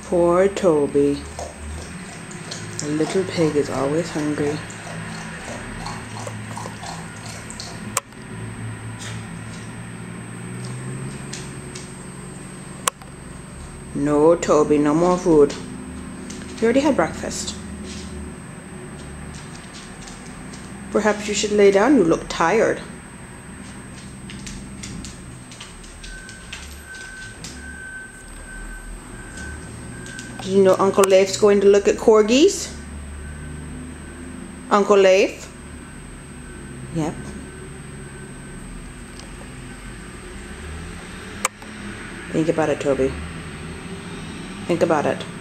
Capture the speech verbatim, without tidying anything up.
Poor Toby. A little pig is always hungry. No, Toby, no more food. You already had breakfast. Perhaps you should lay down. You look tired. Did you know Uncle Leif's going to look at corgis? Uncle Leif? Yep. Think about it, Toby. Think about it.